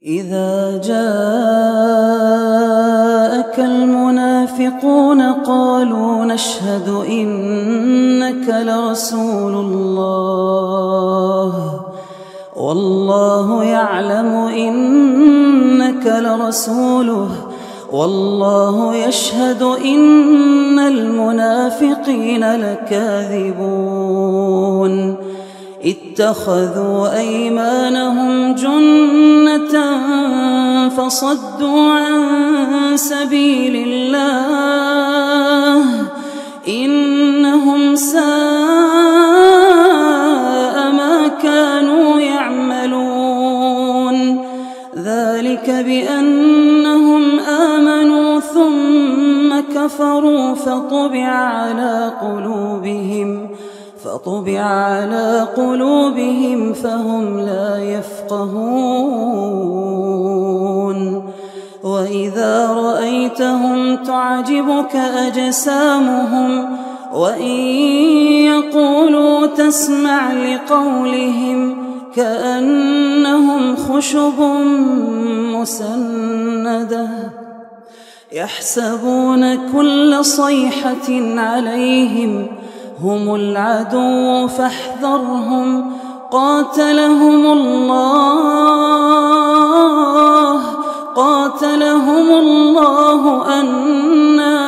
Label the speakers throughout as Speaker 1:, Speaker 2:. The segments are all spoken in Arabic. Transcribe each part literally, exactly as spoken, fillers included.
Speaker 1: إذا جاءك المنافقون قالوا نشهد إنك لرسول الله والله يعلم إنك لرسوله والله يشهد إن المنافقين لكاذبون اتخذوا أيمانهم جنة فصدوا عن سبيل الله إنهم ساء ما كانوا يعملون ذلك بأنهم آمنوا ثم كفروا فطبع على قلوبهم فطبع على قلوبهم فهم لا يفقهون وإذا رأيتهم تعجبك أجسامهم وإن يقولوا تسمع لقولهم كأنهم خشب مسندة يحسبون كل صيحة عليهم هم العدو فاحذرهم قاتلهم الله قاتلهم الله أنى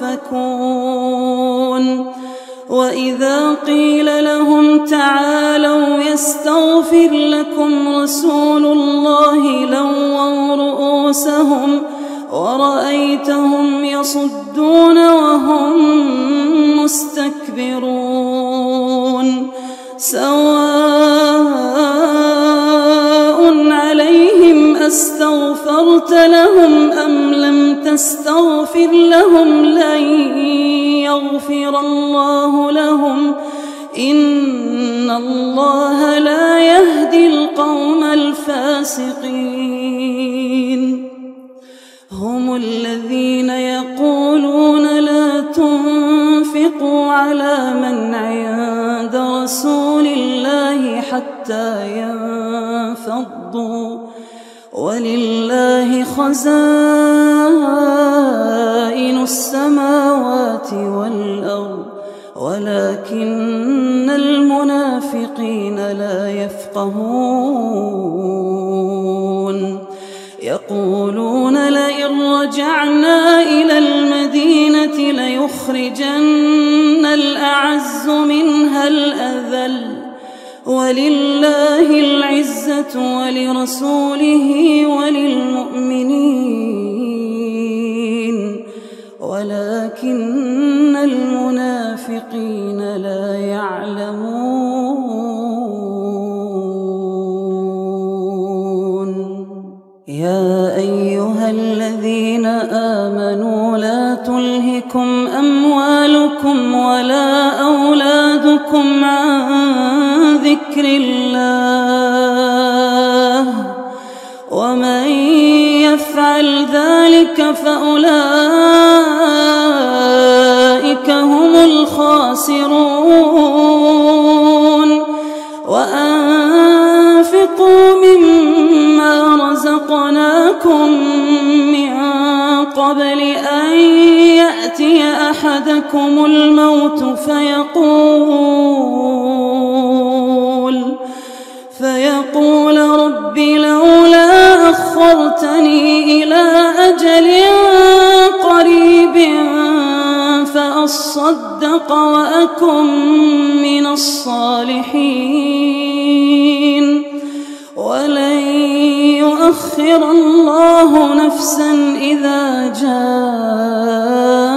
Speaker 1: يؤفكون وإذا قيل لهم تعالوا يستغفر لكم رسول الله لووا رؤوسهم ورأيتهم يصدون وهم مستكبرون سواء عليهم أستغفرت لهم أم لم تستغفر لهم لن يغفر الله لهم إن الله لا يهدي القوم الفاسقين هم الذين يقولون لا تنفقوا على من عند رسول الله حتى ينفضوا ولله خزائن السماوات والأرض ولكن المنافقين لا يفقهون يقولون لئن رجعنا إلى المدينة ليخرجن الأعز منها الأذل ولله العزة ولرسوله وللمؤمنين ولكن المنافقين لا يعلمون يا أيها الذين آمنوا لا تلهكم أموالكم ولا أولادكم عن ذكر الله ومن يفعل ذلك فأولئك هم الخاسرون وأنفقوا مما رزقناكم من قبل أن يأتي أحدكم الموت فيقول فيقول رب لولا أخرتني إلى أجل قريب فأصدق وأكن من الصالحين ولن يؤخر الله نفسا إذا جاء